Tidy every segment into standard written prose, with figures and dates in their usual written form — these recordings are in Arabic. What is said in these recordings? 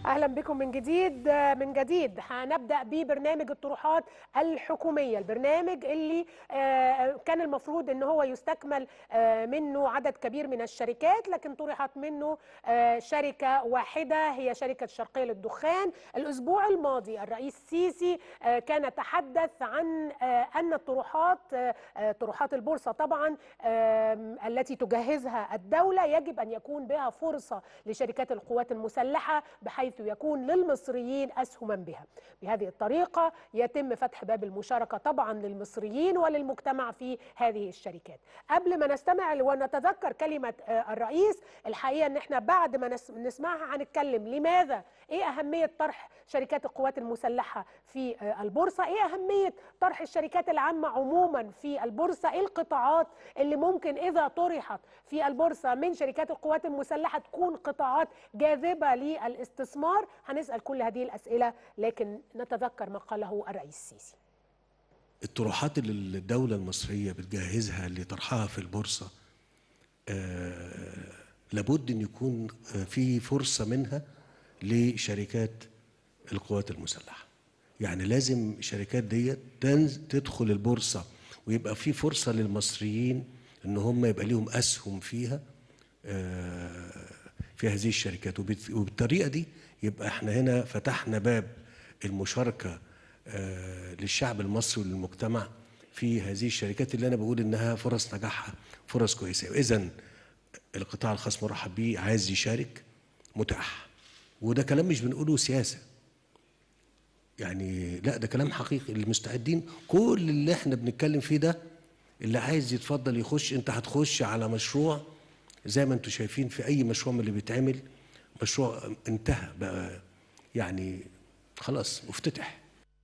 اهلا بكم من جديد. هنبدا ببرنامج الطروحات الحكوميه، البرنامج اللي كان المفروض ان هو يستكمل منه عدد كبير من الشركات، لكن طرحت منه شركه واحده هي شركه الشرقيه للدخان. الاسبوع الماضي الرئيس السيسي كان تحدث عن ان طروحات البورصه طبعا التي تجهزها الدوله يجب ان يكون بها فرصه لشركات القوات المسلحه بحيث يكون للمصريين أسهما بها. بهذه الطريقة يتم فتح باب المشاركة طبعا للمصريين وللمجتمع في هذه الشركات. قبل ما نستمع ونتذكر كلمة الرئيس، الحقيقة ان احنا بعد ما نسمعها هنتكلم لماذا، ايه أهمية طرح شركات القوات المسلحة في البورصة، ايه أهمية طرح الشركات العامة عموما في البورصة، ايه القطاعات اللي ممكن إذا طرحت في البورصة من شركات القوات المسلحة تكون قطاعات جاذبة للاستثمار. هنسأل كل هذه الأسئلة، لكن نتذكر ما قاله الرئيس السيسي. الطروحات اللي الدولة المصرية بتجهزها لطرحها في البورصة لابد أن يكون في فرصة منها لشركات القوات المسلحة. يعني لازم الشركات دي تدخل البورصة ويبقى في فرصة للمصريين أن هم يبقى لهم أسهم فيها في هذه الشركات، وبالطريقة دي يبقى احنا هنا فتحنا باب المشاركة للشعب المصري وللمجتمع في هذه الشركات اللي أنا بقول إنها فرص نجاحها فرص كويسة. إذن القطاع الخاص مرحب بيه، عايز يشارك متاح، وده كلام مش بنقوله سياسة يعني، لا ده كلام حقيقي. المستعدين كل اللي احنا بنتكلم فيه ده، اللي عايز يتفضل يخش. انت هتخش على مشروع زي ما انتم شايفين في اي مشروع من اللي بيتعمل، مشروع انتهى بقى يعني خلاص مفتتح.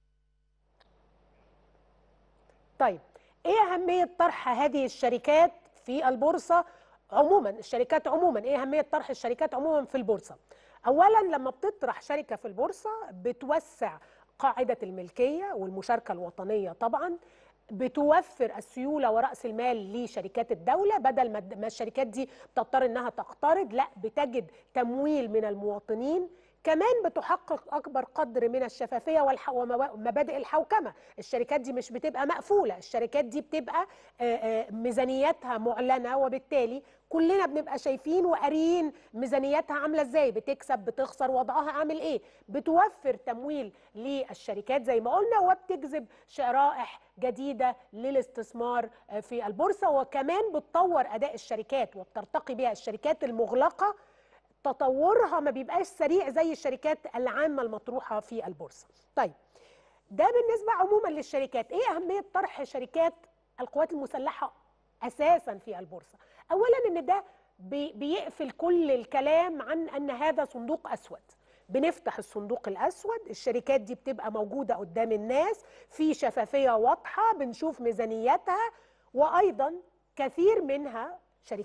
طيب ايه أهمية طرح هذه الشركات في البورصة عموما؟ الشركات عموما، ايه أهمية طرح الشركات عموما في البورصة؟ اولا لما بتطرح شركة في البورصة بتوسع قاعدة الملكية والمشاركة الوطنية، طبعا بتوفر السيولة ورأس المال لشركات الدولة، بدل ما الشركات دي بتضطر انها تقترض، لا بتجد تمويل من المواطنين. كمان بتحقق أكبر قدر من الشفافية ومبادئ الحوكمة. الشركات دي مش بتبقى مقفولة، الشركات دي بتبقى ميزانيتها معلنة، وبالتالي كلنا بنبقى شايفين وقاريين ميزانيتها عاملة ازاي، بتكسب بتخسر وضعها عامل ايه. بتوفر تمويل للشركات زي ما قلنا، وبتجذب شرائح جديدة للاستثمار في البورصة، وكمان بتطور أداء الشركات وبترتقي بها. الشركات المغلقة تطورها ما بيبقاش سريع زي الشركات العامة المطروحة في البورصة. طيب ده بالنسبة عموما للشركات. ايه أهمية طرح شركات القوات المسلحة أساسا في البورصة؟ أولا إن ده بيقفل كل الكلام عن أن هذا صندوق أسود. بنفتح الصندوق الأسود، الشركات دي بتبقى موجودة قدام الناس في شفافية واضحة، بنشوف ميزانيتها، وأيضا كثير منها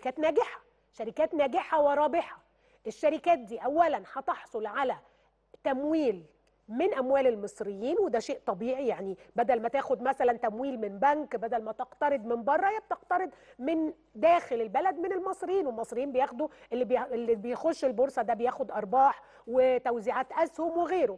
شركات ناجحة ورابحة. الشركات دي أولا هتحصل على تمويل من أموال المصريين، وده شيء طبيعي. يعني بدل ما تاخد مثلا تمويل من بنك، بدل ما تقترض من بره، هي بتقترض من داخل البلد من المصريين، والمصريين بياخدوا اللي بيخش البورصة ده بياخد أرباح وتوزيعات أسهم وغيره.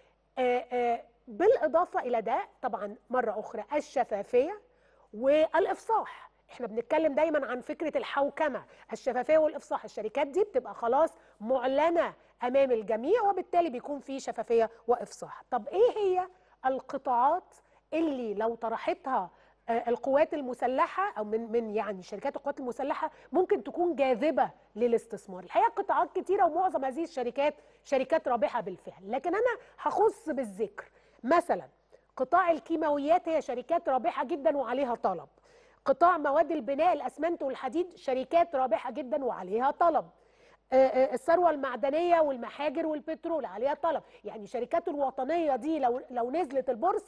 بالإضافة إلى ده طبعا مرة أخرى الشفافية والإفصاح. احنا بنتكلم دايما عن فكرة الحوكمة، الشفافية والإفصاح. الشركات دي بتبقى خلاص معلنة أمام الجميع، وبالتالي بيكون في شفافية وإفصاح. طب إيه هي القطاعات اللي لو طرحتها القوات المسلحة أو من يعني شركات القوات المسلحة ممكن تكون جاذبة للاستثمار؟ الحقيقة قطاعات كتيرة، ومعظم هذه الشركات شركات رابحة بالفعل، لكن أنا هخص بالذكر مثلا قطاع الكيماويات، هي شركات رابحة جدا وعليها طلب. قطاع مواد البناء، الأسمنت والحديد، شركات رابحة جدا وعليها طلب. الثروة المعدنية والمحاجر والبترول عليها طلب. يعني شركات الوطنية دي لو نزلت البورصة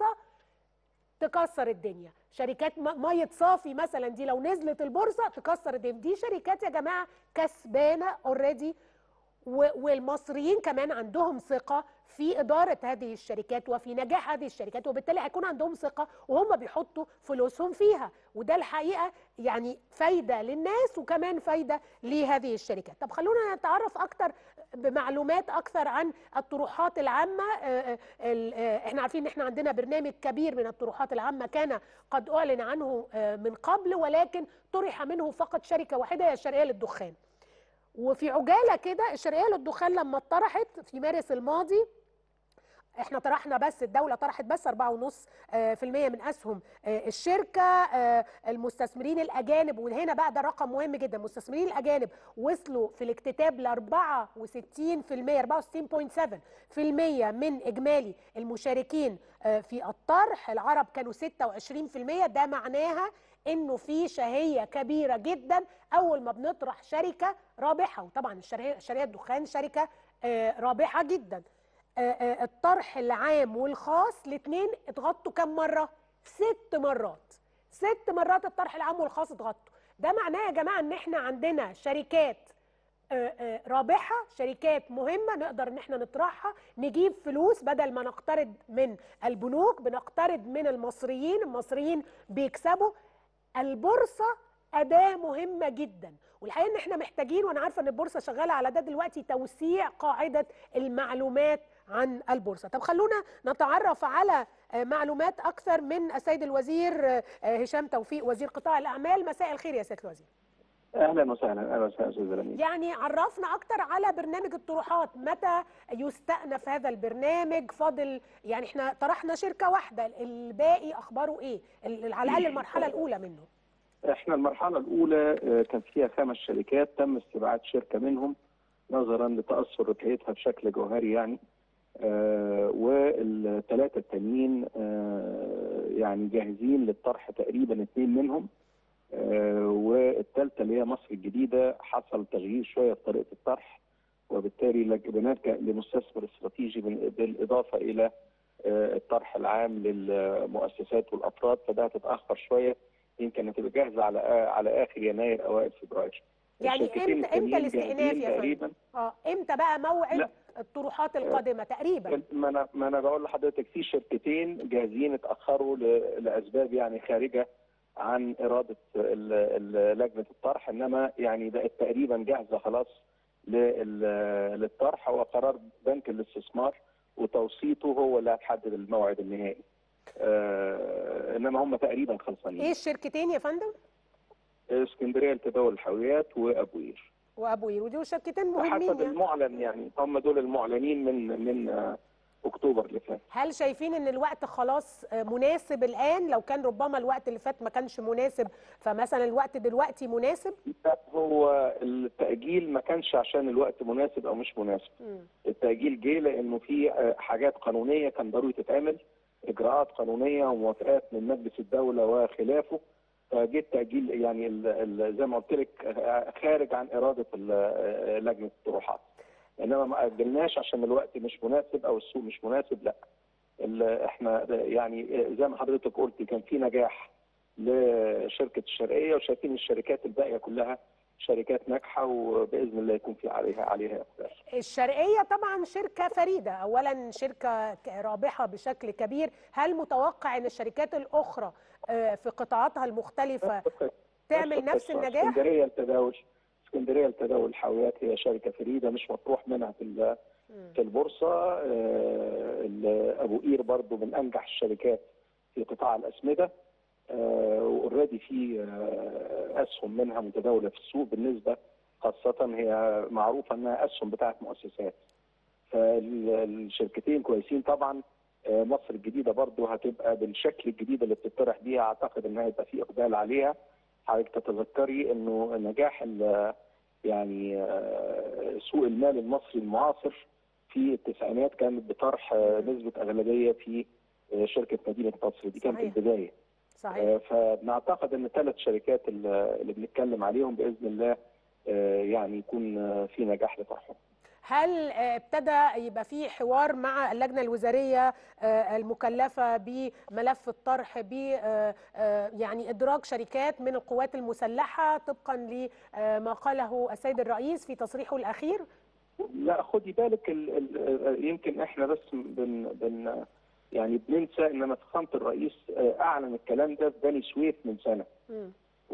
تكسر الدنيا. شركات مية صافي مثلا دي لو نزلت البورصة تكسر الدنيا. دي شركات يا جماعة كسبانة اوريدي، والمصريين كمان عندهم ثقة في إدارة هذه الشركات وفي نجاح هذه الشركات، وبالتالي هيكون عندهم ثقة وهم بيحطوا فلوسهم فيها، وده الحقيقة يعني فايدة للناس وكمان فايدة لهذه الشركات. طب خلونا نتعرف أكتر بمعلومات اكثر عن الطروحات العامه. احنا عارفين ان احنا عندنا برنامج كبير من الطروحات العامه كان قد اعلن عنه من قبل، ولكن طرح منه فقط شركه واحده هي الشرقيه للدخان. وفي عجاله كده الشرقيه للدخان لما اتطرحت في مارس الماضي، احنا طرحنا بس، الدولة طرحت بس 4.5% من اسهم الشركة. المستثمرين الاجانب، وهنا بقى ده رقم مهم جدا، المستثمرين الاجانب وصلوا في الاكتتاب ل 64%، 64.7% من اجمالي المشاركين في الطرح. العرب كانوا 26%. ده معناها انه في شهية كبيرة جدا اول ما بنطرح شركة رابحة، وطبعا الشرقية الدخان شركة رابحة جدا. الطرح العام والخاص الاثنين اتغطوا كم مرة؟ 6 مرات. 6 مرات الطرح العام والخاص اتغطوا. ده معناه يا جماعة ان احنا عندنا شركات رابحة، شركات مهمة نقدر ان احنا نطرحها نجيب فلوس، بدل ما نقترض من البنوك بنقترض من المصريين. المصريين بيكسبوا. البورصة أداة مهمة جدا، والحقيقة ان احنا محتاجين، وانا عارفة ان البورصة شغالة على ده دلوقتي، توسيع قاعدة المعلومات عن البورصة. طب خلونا نتعرف على معلومات أكثر من السيد الوزير هشام توفيق وزير قطاع الأعمال. مساء الخير يا سيادة الوزير. اهلا وسهلا. اهلا وسهلا استاذ رميل. يعني عرفنا اكتر على برنامج الطروحات، متى يستأنف هذا البرنامج؟ فاضل يعني احنا طرحنا شركة واحدة، الباقي اخباره ايه؟ على الاقل المرحلة الاولى منه. احنا المرحلة الاولى كان فيها 5 شركات، تم استبعاد شركة منهم نظرا لتأثر ربحيتها بشكل جوهري يعني. والثلاثة التانيين يعني جاهزين للطرح، تقريبا 2 منهم. والثالثة اللي هي مصر الجديدة حصل تغيير شوية في طريقة الطرح، وبالتالي بنلجأ لمستثمر استراتيجي بالإضافة إلى الطرح العام للمؤسسات والأفراد، فده هتتأخر شوية، يمكن هتبقى جاهزة على آخر يناير أوائل فبراير. يعني امتى الاستئناف يا فندم؟ امتى بقى موعد لا. الطروحات القادمة تقريبا؟ ما أنا بقول لحضرتك في شركتين جاهزين اتأخروا لأسباب يعني خارجة عن إرادة لجنة الطرح، إنما يعني بقت تقريبا جاهزة خلاص للطرح. وقرار بنك الاستثمار وتوسيطه هو اللي هتحدد الموعد النهائي. إنما هم تقريبا خلصانين. إيه الشركتين يا فندم؟ اسكندرية لتداول الحاويات وأبو قير. ودول شركتين مهمين حسب المعلن يعني، هم دول المعلنين من اكتوبر اللي فات. هل شايفين ان الوقت خلاص مناسب الان؟ لو كان ربما الوقت اللي فات ما كانش مناسب، فمثلا الوقت دلوقتي مناسب؟ لا، هو التأجيل ما كانش عشان الوقت مناسب او مش مناسب. التأجيل جه لانه في حاجات قانونية كان ضروري تتعمل، اجراءات قانونية وموافقات من مجلس الدولة وخلافه، فجه التأجيل يعني زي ما قلت لك خارج عن إرادة لجنة الطروحات. انما ما اجلناش عشان الوقت مش مناسب او السوق مش مناسب، لا. احنا يعني زي ما حضرتك قلت كان في نجاح لشركه الشرقيه، وشايفين الشركات الباقيه كلها شركات ناجحه، وباذن الله يكون في عليها اقبال. الشرقيه طبعا شركه فريده، اولا شركه رابحه بشكل كبير. هل متوقع ان الشركات الاخرى في قطاعاتها المختلفه تعمل نفس النجاح؟ اسكندريه لتداول الحاويات هي شركه فريده مش مطروح منها في البورصه. ابو قير برضو من انجح الشركات في قطاع الاسمده، واوريدي في اسهم منها متداوله في السوق، بالنسبه خاصه هي معروفه انها اسهم بتاعت مؤسسات، فالشركتين كويسين طبعا. مصر الجديده برضو هتبقى بالشكل الجديد اللي بتطرح بيها، اعتقد انها هيبقى في اقبال عليها. حضرتك تتذكري انه نجاح يعني سوق المال المصري المعاصر في التسعينات كانت بطرح نسبه اغلبيه في شركه مدينه نصر، دي كانت البدايه. صحيح. فبنعتقد ان ال3 شركات اللي بنتكلم عليهم باذن الله يعني يكون في نجاح لطرحهم. هل ابتدى يبقى في حوار مع اللجنة الوزارية المكلفة بملف الطرح يعني إدراج شركات من القوات المسلحة طبقا لما قاله السيد الرئيس في تصريحه الأخير؟ لا، خدي بالك يمكن احنا بس يعني بننسى ان فخامة الرئيس اعلن الكلام ده في بني سويف من سنة.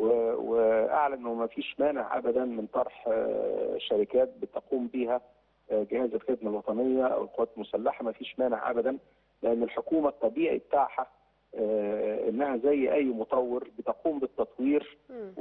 واعلن انه ما فيش مانع ابدا من طرح شركات بتقوم بها جهاز الخدمه الوطنيه او القوات المسلحه، ما فيش مانع ابدا، لان الحكومه الطبيعي بتاعها انها زي اي مطور بتقوم بالتطوير،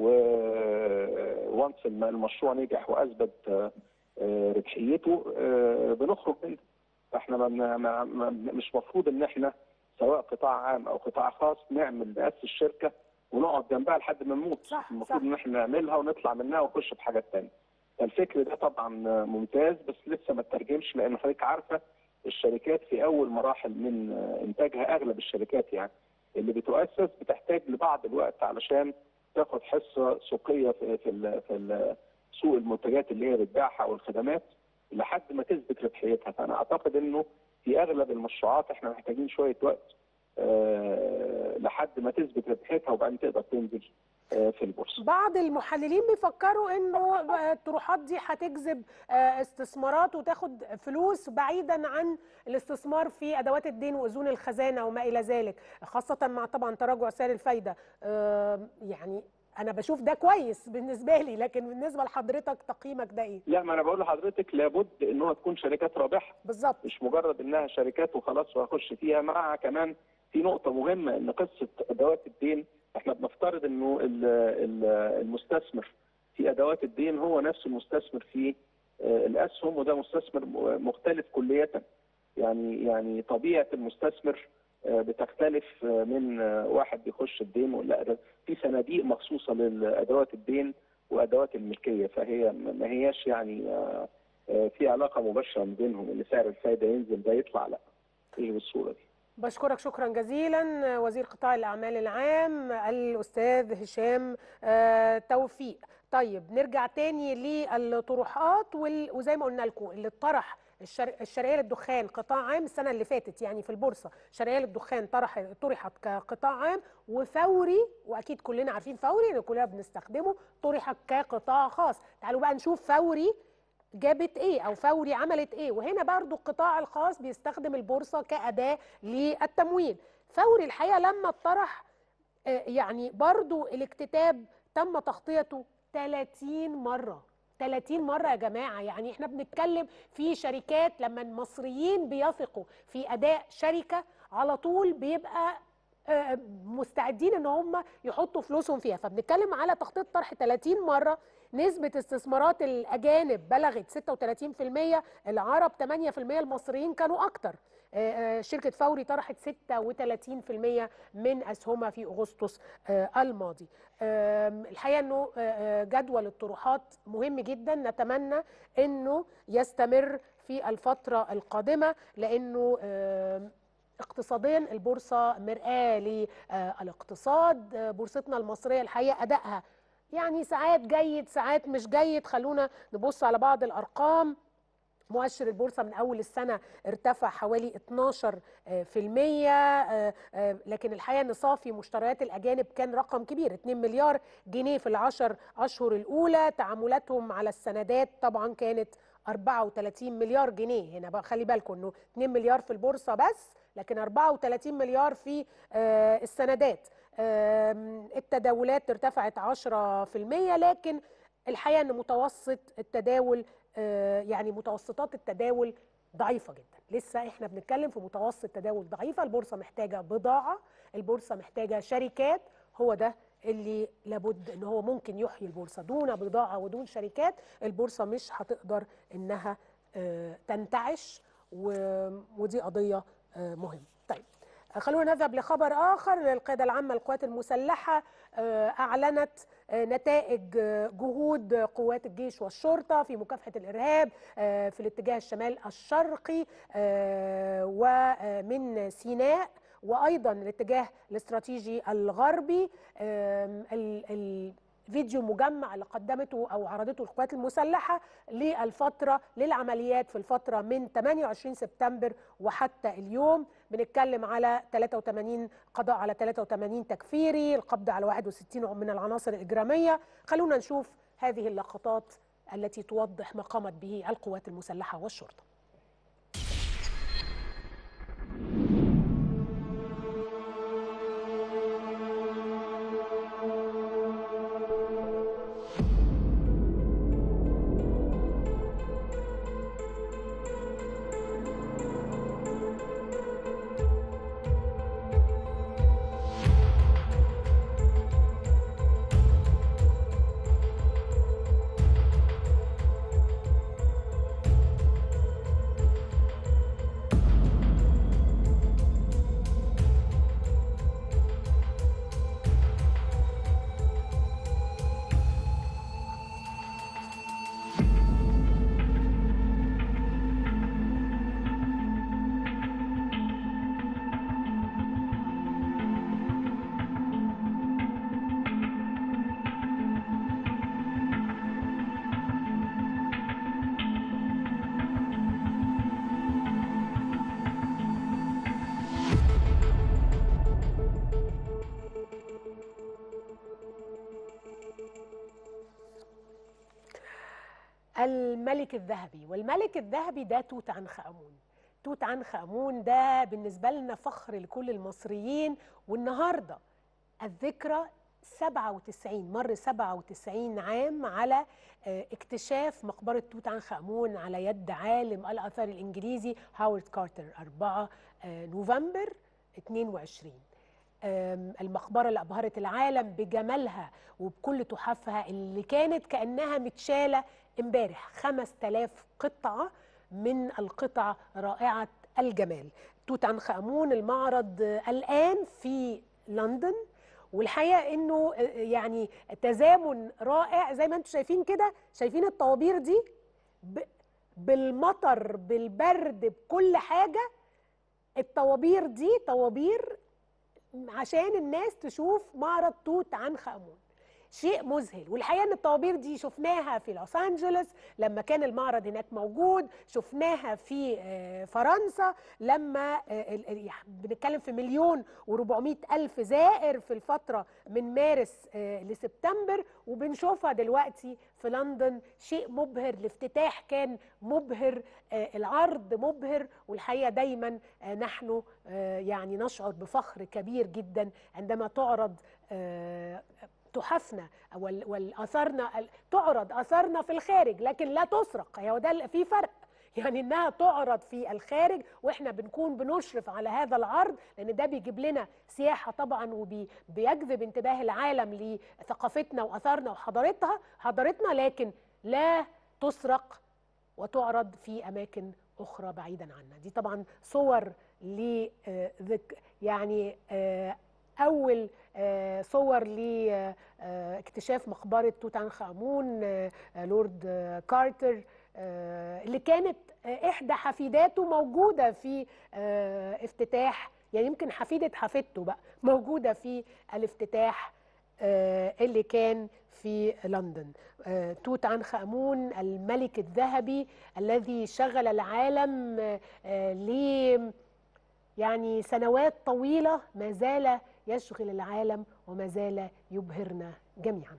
وانس المشروع نجح واثبت ربحيته بنخرج منه. فاحنا مش مفروض ان احنا سواء قطاع عام او قطاع خاص ناسس شركه ونقعد جنبها لحد ما نموت. المفروض ان احنا نعملها ونطلع منها ونخش في حاجات ثانيه. الفكر ده طبعا ممتاز، بس لسه ما اترجمش، لان حضرتك عارفه الشركات في اول مراحل من انتاجها، اغلب الشركات يعني اللي بتؤسس بتحتاج لبعض الوقت علشان تاخد حصه سوقيه في سوق المنتجات اللي هي بتبيعها والخدمات لحد ما تثبت ربحيتها. فانا اعتقد انه في اغلب المشروعات احنا محتاجين شويه وقت لحد ما تثبت ربحيتها وبعدين تقدر تنزل في البورصه. بعض المحللين بيفكروا انه الطروحات دي هتجذب استثمارات وتاخد فلوس بعيدا عن الاستثمار في ادوات الدين واذون الخزانه وما الى ذلك، خاصه مع طبعا تراجع سعر الفايده. يعني انا بشوف ده كويس بالنسبه لي، لكن بالنسبه لحضرتك تقييمك ده ايه؟ لا، ما انا بقول لحضرتك لابد انها تكون شركات رابحه بالظبط، مش مجرد انها شركات وخلاص وهخش فيها. مع كمان في نقطه مهمه، ان قصه ادوات الدين احنا بنفترض انه المستثمر في ادوات الدين هو نفس المستثمر في الاسهم، وده مستثمر مختلف كليا. يعني طبيعه المستثمر بتختلف من واحد بيخش الدين، ولا في صناديق مخصوصه للادوات الدين وادوات الملكيه، فهي ما هياش يعني في علاقه مباشره ما بينهم، ان سعر الفائده ينزل ده يطلع، لا مش بالصوره دي. بشكرك شكرا جزيلا وزير قطاع الأعمال العام الأستاذ هشام توفيق. طيب نرجع تاني للطروحات وزي ما قلنا لكم اللي اتطرح الشرقية للدخان قطاع عام السنة اللي فاتت يعني في البورصة، شرقية للدخان طرحت كقطاع عام وفوري، وأكيد كلنا عارفين فوري اللي كلنا بنستخدمه، طرحت كقطاع خاص. تعالوا بقى نشوف فوري جابت ايه او فوري عملت ايه. وهنا برضو القطاع الخاص بيستخدم البورصه كاداه للتمويل. فوري الحقيقه لما اتطرح يعني برضو الاكتتاب تم تغطيته 30 مره. 30 مره يا جماعه، يعني احنا بنتكلم في شركات لما المصريين بيثقوا في اداء شركه على طول بيبقى مستعدين ان هم يحطوا فلوسهم فيها. فبنتكلم على تخطيط طرح 30 مره. نسبة استثمارات الأجانب بلغت 36%، العرب 8%، المصريين كانوا أكتر. شركة فوري طرحت 36% من أسهمها في أغسطس الماضي. الحقيقة أنه جدول الطروحات مهم جدا، نتمنى أنه يستمر في الفترة القادمة، لأنه اقتصاديا البورصة مرآة للاقتصاد. بورصتنا المصرية الحقيقة أدائها يعني ساعات جيد ساعات مش جيد. خلونا نبص على بعض الأرقام. مؤشر البورصة من أول السنة ارتفع حوالي 12%، لكن الحقيقة أن صافي مشتريات الأجانب كان رقم كبير، 2 مليار جنيه في ال10 أشهر الأولى. تعاملاتهم على السندات طبعا كانت 34 مليار جنيه. هنا بقى خلي بالكم أنه 2 مليار في البورصة بس، لكن 34 مليار في السندات. التداولات ارتفعت 10%، لكن الحقيقة أن متوسط التداول يعني متوسطات التداول ضعيفة جدا. لسه احنا بنتكلم في متوسط تداول ضعيفة. البورصة محتاجة بضاعة، البورصة محتاجة شركات، هو ده اللي لابد ان هو ممكن يحيي البورصة. دون بضاعة ودون شركات البورصة مش هتقدر انها تنتعش، ودي قضية مهمة. طيب خلونا نذهب لخبر آخر. القيادة العامة للقوات المسلحة أعلنت نتائج جهود قوات الجيش والشرطة في مكافحة الإرهاب في الاتجاه الشمال الشرقي ومن سيناء، وأيضا الاتجاه الاستراتيجي الغربي. فيديو مجمع اللي قدمته أو عرضته القوات المسلحة للعمليات في الفترة من 28 سبتمبر وحتى اليوم. بنتكلم على 83 قضاء على 83 تكفيري، القبض على 61 من العناصر الإجرامية. خلونا نشوف هذه اللقطات التي توضح ما قامت به القوات المسلحة والشرطة. الملك الذهبي، والملك الذهبي ده توت عنخ آمون. توت عنخ آمون ده بالنسبة لنا فخر لكل المصريين، والنهاردة الذكرى 97، مر 97 عام على اكتشاف مقبرة توت عنخ آمون على يد عالم الآثار الإنجليزي هاورد كارتر 4 نوفمبر 22. المقبرة اللي أبهرت العالم بجمالها وبكل تحفها اللي كانت كأنها متشالة امبارح. 5000 قطعة من القطع رائعة الجمال. توت عنخ آمون المعرض الآن في لندن، والحقيقة انه يعني تزامن رائع زي ما انتم شايفين كده. شايفين الطوابير دي بالمطر بالبرد بكل حاجة. الطوابير دي طوابير عشان الناس تشوف معرض توت عنخ آمون. شيء مذهل، والحقيقه ان الطوابير دي شفناها في لوس انجلوس لما كان المعرض هناك موجود، شفناها في فرنسا لما بنتكلم في 1,400,000 زائر في الفتره من مارس لسبتمبر، وبنشوفها دلوقتي في لندن. شيء مبهر، الافتتاح كان مبهر، العرض مبهر، والحقيقه دايما نحن يعني نشعر بفخر كبير جدا عندما تعرض تحفنا والاثارنا، تعرض اثارنا في الخارج لكن لا تسرق. هو ده في فرق، يعني انها تعرض في الخارج واحنا بنكون بنشرف على هذا العرض، لان ده بيجيب لنا سياحه طبعا وبيجذب انتباه العالم لثقافتنا واثارنا وحضارتنا، لكن لا تسرق وتعرض في اماكن اخرى بعيدا عنا. دي طبعا صور يعني أول صور لاكتشاف مقبرة توت عنخ آمون لورد كارتر، اللي كانت إحدى حفيداته موجودة في افتتاح، يعني يمكن حفيدته بقى موجودة في الافتتاح اللي كان في لندن. توت عنخ آمون الملك الذهبي الذي شغل العالم يعني سنوات طويلة، ما زال يشغل العالم وما زال يبهرنا جميعا.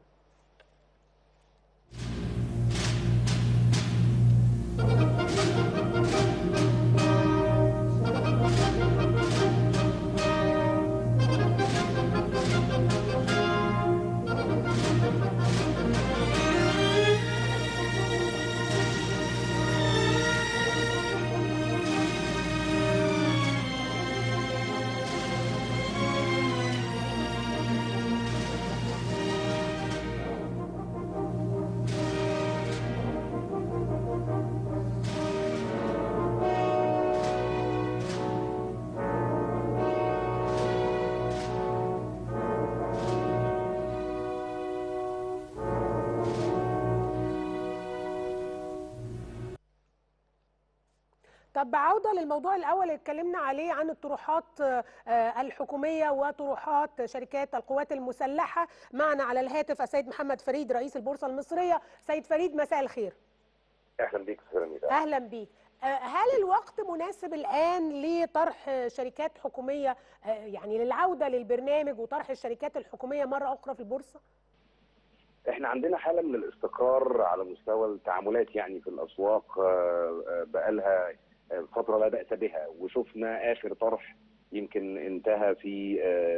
طب بعودة للموضوع الأول اللي اتكلمنا عليه عن الطروحات الحكومية وطروحات شركات القوات المسلحة، معنا على الهاتف السيد محمد فريد رئيس البورصة المصرية. سيد فريد مساء الخير. أهلا بيك سلامي. أهلا بيك. هل الوقت مناسب الآن لطرح شركات حكومية، يعني للعودة للبرنامج وطرح الشركات الحكومية مرة أخرى في البورصة؟ احنا عندنا حالة من الاستقرار على مستوى التعاملات يعني في الأسواق بقالها فترة لا بأس بها، وشفنا آخر طرح يمكن انتهى في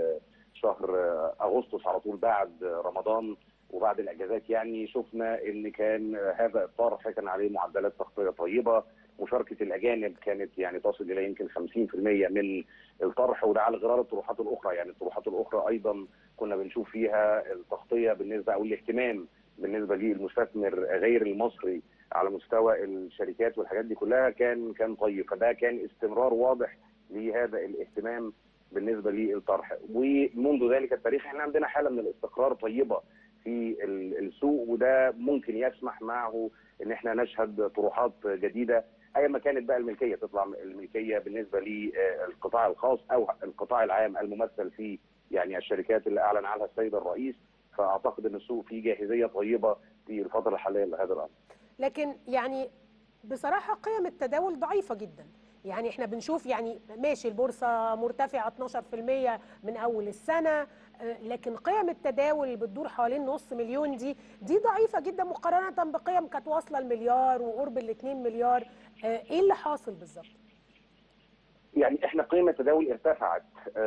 شهر أغسطس على طول بعد رمضان وبعد الأجازات. يعني شفنا إن كان هذا الطرح كان عليه معدلات تغطية طيبة، مشاركة الأجانب كانت يعني تصل إلى يمكن 50% من الطرح، وده على غرار الطروحات الأخرى. يعني الطروحات الأخرى أيضا كنا بنشوف فيها التغطية بالنسبة أو الاهتمام بالنسبة للمستثمر غير المصري على مستوى الشركات والحاجات دي كلها كان طيب، فده كان استمرار واضح لهذا الاهتمام بالنسبة للطرح. ومنذ ذلك التاريخ احنا عندنا حالة من الاستقرار طيبة في السوق، وده ممكن يسمح معه ان احنا نشهد طروحات جديده ايما كانت بقى الملكيه، تطلع الملكيه بالنسبه للقطاع الخاص او القطاع العام الممثل في يعني الشركات اللي اعلن عنها السيد الرئيس. فاعتقد ان السوق فيه جاهزيه طيبه في الفتره الحاليه لهذا الامر. لكن يعني بصراحه قيم التداول ضعيفه جدا، يعني احنا بنشوف يعني ماشي البورصه مرتفعه 12% من اول السنه، لكن قيم التداول اللي بتدور حوالين نص مليون دي ضعيفه جدا مقارنه بقيم كانت واصله المليار وقرب ال 2 مليار. ايه اللي حاصل بالظبط؟ يعني احنا قيمه التداول ارتفعت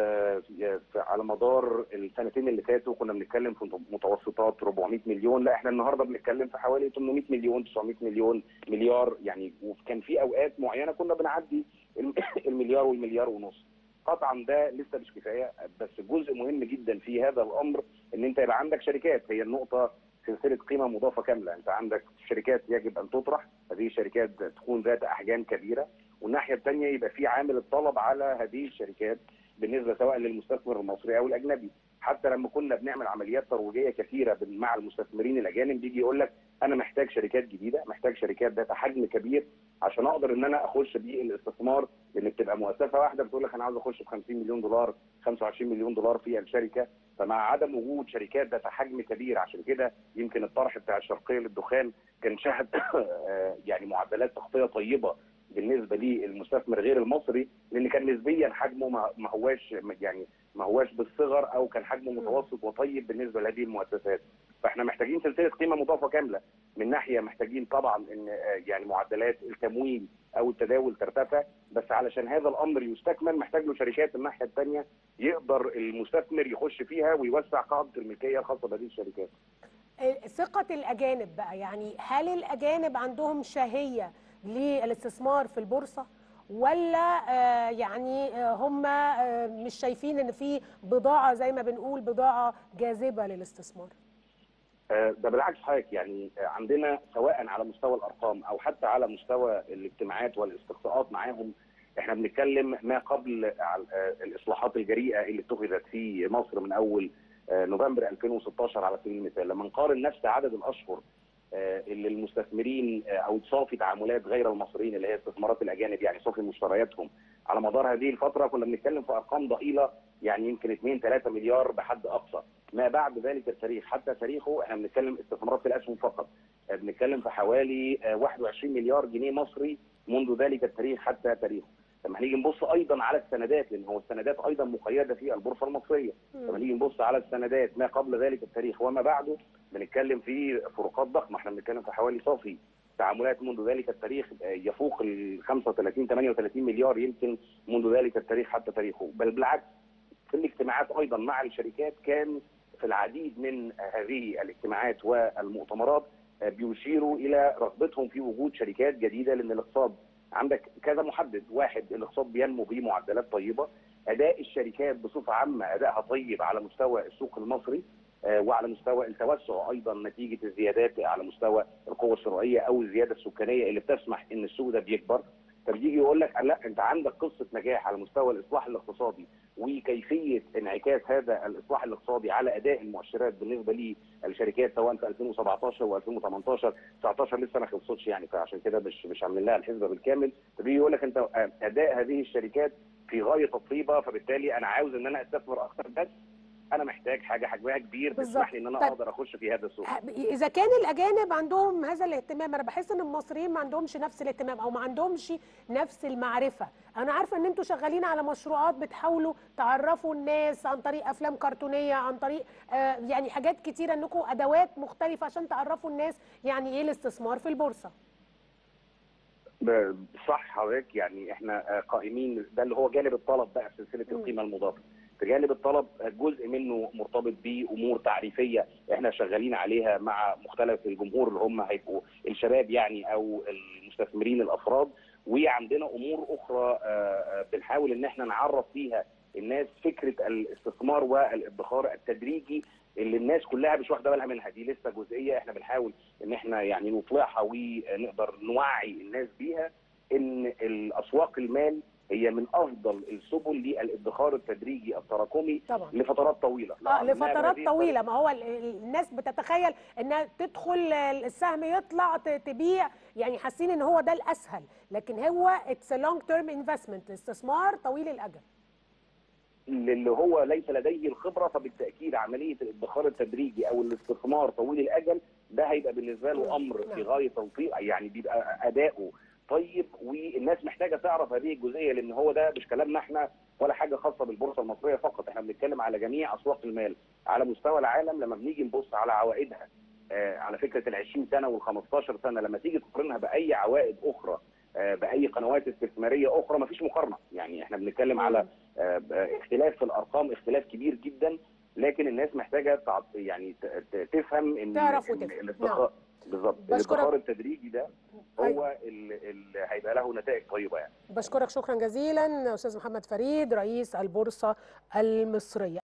على مدار السنتين اللي فاتوا. كنا بنتكلم في متوسطات 400 مليون، لا احنا النهارده بنتكلم في حوالي 800 مليون 900 مليون مليار يعني. وكان في اوقات معينه كنا بنعدي المليار والمليار ونص. قطعا ده لسه مش كفايه، بس جزء مهم جدا في هذا الامر ان انت يبقى عندك شركات. هي النقطه سلسله قيمه مضافه كامله. انت عندك شركات يجب ان تطرح، هذه الشركات تكون ذات احجام كبيره، والناحيه الثانيه يبقى في عامل الطلب على هذه الشركات بالنسبه سواء للمستثمر المصري او الاجنبي. حتى لما كنا بنعمل عمليات ترويجيه كثيره مع المستثمرين الاجانب بيجي يقول لك انا محتاج شركات جديده، محتاج شركات ذات حجم كبير عشان اقدر ان انا اخش بالاستثمار. لان بتبقى مؤسسه واحده بتقول لك انا عاوز اخش ب 50 مليون دولار 25 مليون دولار في الشركه. فمع عدم وجود شركات ذات حجم كبير، عشان كده يمكن الطرح بتاع الشرقيه للدخان كان شهد يعني معدلات تغطيه طيبه بالنسبه للمستثمر غير المصري، لان كان نسبيا حجمه ما هواش بالصغر، او كان حجمه متوسط وطيب بالنسبه لهذه المؤسسات. فاحنا محتاجين سلسله قيمه مضافه كامله. من ناحيه محتاجين طبعا ان يعني معدلات التمويل او التداول ترتفع، بس علشان هذا الامر يستكمل محتاج له شركات الناحيه الثانيه يقدر المستثمر يخش فيها ويوسع قاعده الملكيه الخاصه بهذه الشركات. ثقه الاجانب بقى، يعني هل الاجانب عندهم شهيه للاستثمار في البورصه، ولا يعني هم مش شايفين ان في بضاعه زي ما بنقول بضاعه جاذبه للاستثمار؟ ده بالعكس حضرتك، يعني عندنا سواء على مستوى الارقام او حتى على مستوى الاجتماعات والاستقصاءات معاهم، احنا بنتكلم ما قبل الاصلاحات الجريئه اللي اتخذت في مصر من اول نوفمبر 2016 على سبيل المثال. لما نقارن نفس عدد الاشهر اللي المستثمرين او صافي تعاملات غير المصريين اللي هي استثمارات الاجانب، يعني صافي مشترياتهم على مدار هذه الفتره، كنا بنتكلم في ارقام ضئيله، يعني يمكن 2-3 مليار بحد اقصى. ما بعد ذلك التاريخ حتى تاريخه احنا بنتكلم استثمارات في الاسهم فقط، بنتكلم في حوالي 21 مليار جنيه مصري منذ ذلك التاريخ حتى تاريخه. لما نيجي نبص ايضا على السندات، لان هو السندات ايضا مقيده في البورصه المصريه، لما نيجي نبص على السندات ما قبل ذلك التاريخ وما بعده بنتكلم في فروقات ضخمه. احنا بنتكلم في حوالي صافي تعاملات منذ ذلك التاريخ يفوق ال 35-38 مليار يمكن منذ ذلك التاريخ حتى تاريخه. بل بالعكس في الاجتماعات ايضا مع الشركات كان في العديد من هذه الاجتماعات والمؤتمرات بيشيروا الى رغبتهم في وجود شركات جديده، لان الاقتصاد عندك كذا محدد. واحد، الاقتصاد بينمو بمعدلات طيبه، اداء الشركات بصفه عامه ادائها طيب على مستوى السوق المصري وعلى مستوى التوسع ايضا نتيجه الزيادات على مستوى القوه الشرائيه او الزياده السكانيه اللي بتسمح ان السوق ده بيكبر. فبيجي يقول لك لا انت عندك قصه نجاح على مستوى الاصلاح الاقتصادي وكيفيه انعكاس هذا الاصلاح الاقتصادي على اداء المؤشرات بالنسبه للشركات سواء في 2017 و2018 19 لسه ما خلصتش يعني، فعشان كده مش عاملين لها الحسبه بالكامل. فبيجي يقول لك انت اداء هذه الشركات في غايه الطيبه، فبالتالي انا عاوز ان انا استثمر اكثر، بس انا محتاج حاجه حجمها كبير تسمح لي ان انا اقدر اخش في هذا السوق. اذا كان الاجانب عندهم هذا الاهتمام، انا بحس ان المصريين ما عندهمش نفس الاهتمام او ما عندهمش نفس المعرفه. انا عارفه ان انتوا شغالين على مشروعات بتحاولوا تعرفوا الناس عن طريق افلام كرتونيه، عن طريق يعني حاجات كتيره، انكم ادوات مختلفه عشان تعرفوا الناس يعني ايه الاستثمار في البورصه. صح حضرتك، يعني احنا قائمين، ده اللي هو جانب الطلب بقى في سلسله القيمه المضافه. في جانب الطلب جزء منه مرتبط بامور تعريفيه احنا شغالين عليها مع مختلف الجمهور اللي هم هيبقوا الشباب يعني او المستثمرين الافراد، وعندنا امور اخرى بنحاول ان احنا نعرف فيها الناس فكره الاستثمار والادخار التدريجي اللي الناس كلها مش واخده بالها منها. دي لسه جزئيه احنا بنحاول ان احنا يعني نطلعها ونقدر نوعي الناس بيها ان الاسواق المال هي من افضل السبل للادخار التدريجي التراكمي طبعا لفترات طويله. لفترات طويله. ما هو الناس بتتخيل انها تدخل السهم يطلع تبيع، يعني حاسين ان هو ده الاسهل، لكن هو اتس لونج تيرم انفستمنت، استثمار طويل الاجل. اللي هو ليس لديه الخبره فبالتاكيد عمليه الادخار التدريجي او الاستثمار طويل الاجل ده هيبقى بالنسبه له امر في غايه الطيب، يعني بيبقى اداؤه طيب، والناس محتاجه تعرف هذه الجزئيه، لان هو ده مش كلامنا احنا ولا حاجه خاصه بالبورصه المصريه فقط، احنا بنتكلم على جميع اسواق المال على مستوى العالم. لما بنيجي نبص على عوائدها على فكره ال 20 سنه وال 15 سنه، لما تيجي تقارنها باي عوائد اخرى باي قنوات استثماريه اخرى، مفيش مقارنه. يعني احنا بنتكلم على اختلاف في الارقام، اختلاف كبير جدا، لكن الناس محتاجه يعني تفهم ان تعرف وتفهم. بالظبط الادخار التدريجي ده هو اللي هيبقى له نتائج طيبه يعني. بشكرك شكرا جزيلا استاذ محمد فريد رئيس البورصه المصريه.